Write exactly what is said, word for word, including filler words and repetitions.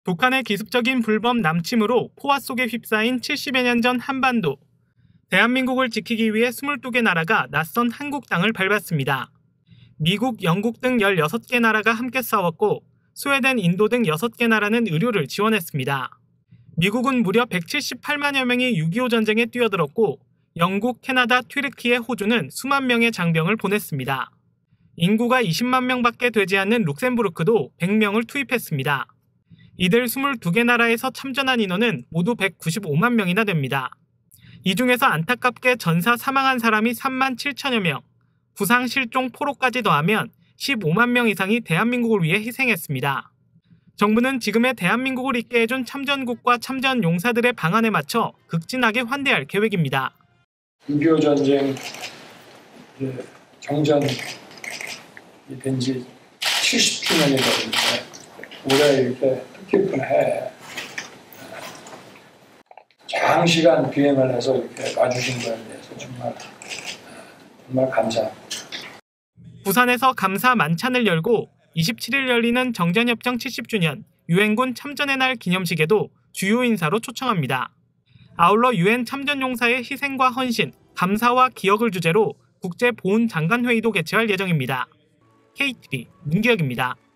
북한의 기습적인 불법 남침으로 포화 속에 휩싸인 칠십여 년 전 한반도. 대한민국을 지키기 위해 스물두 개 나라가 낯선 한국 땅을 밟았습니다. 미국, 영국 등 열여섯 개 나라가 함께 싸웠고 스웨덴, 인도 등 여섯 개 나라는 의료를 지원했습니다. 미국은 무려 백칠십팔만여 명이 육이오 전쟁에 뛰어들었고 영국, 캐나다, 튀르키예, 호주는 수만 명의 장병을 보냈습니다. 인구가 이십만 명밖에 되지 않는 룩셈부르크도 백 명을 투입했습니다. 이들 스물두 개 나라에서 참전한 인원은 모두 백구십오만 명이나 됩니다. 이 중에서 안타깝게 전사 사망한 사람이 삼만 칠천여 명, 부상, 실종, 포로까지 더하면 십오만 명 이상이 대한민국을 위해 희생했습니다. 정부는 지금의 대한민국을 있게 해준 참전국과 참전 용사들의 방안에 맞춰 극진하게 환대할 계획입니다. 육이오 전쟁 정전이 된 지 칠십 주년이 되는데 올해 이렇게 뜻깊은 해에 장시간 비행을 해서 이렇게 와주신 거에 대해서 정말 정말 감사합니다. 부산에서 감사 만찬을 열고 이십칠 일 열리는 정전협정 칠십 주년 유엔군 참전의 날 기념식에도 주요 인사로 초청합니다. 아울러 유엔 참전용사의 희생과 헌신, 감사와 기억을 주제로 국제보훈장관회의도 개최할 예정입니다. 케이티비 문기혁입니다.